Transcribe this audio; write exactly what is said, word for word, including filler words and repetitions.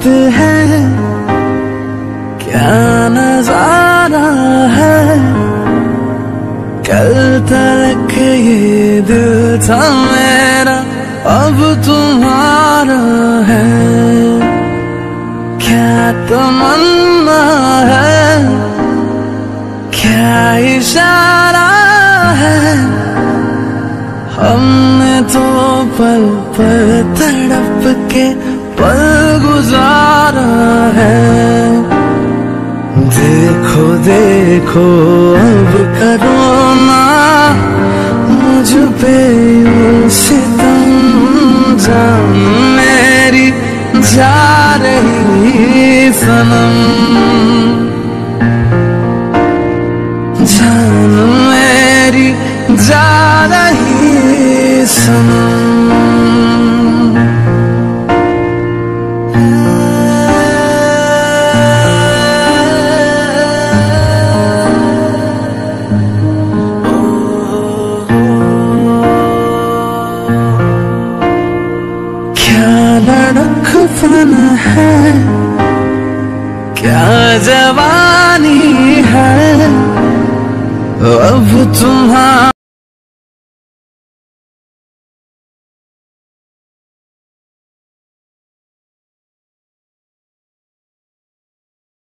रात है, क्या नजारा है। कल तक ये दिल था मेरा, अब तुम्हारा है। क्या तमन्ना है, क्या इशारा है। हमने तो पल पल तड़प के पल गुजारा है। देखो देखो अब करो ना मुझ पे सितम, जान मेरी जा रही सनम, जान मेरी जा रही सनम। लड़कपन है, क्या जवानी है, अब तुम्हारा